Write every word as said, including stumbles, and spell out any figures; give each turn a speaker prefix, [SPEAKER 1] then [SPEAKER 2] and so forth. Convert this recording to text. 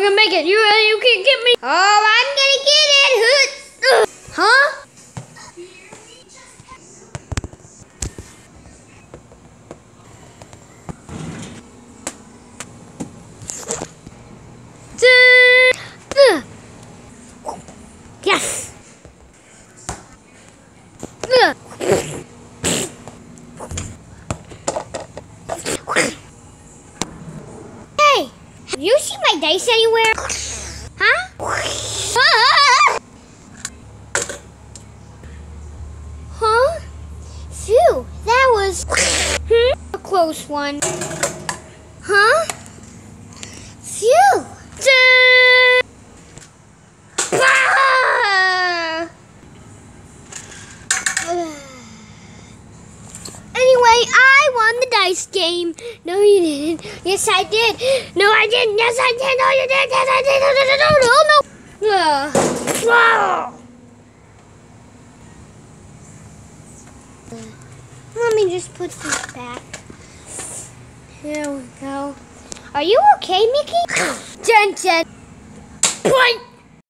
[SPEAKER 1] I'm gonna make it. You, uh, you can't get me. Oh, I'm gonna get it. Huh? Yes. Hey, have you seen my dice anywhere? Huh? Huh? Phew, that was a close one. Huh? Phew. Anyway, I won the dice game. No, you didn't. Yes, I did. No, I didn't. Yes, I did. No, you didn't. Yes, I did. No, no, no, no, no. Let me just put this back. Here we go. Are you okay, Mickey? Dun, dun. Point.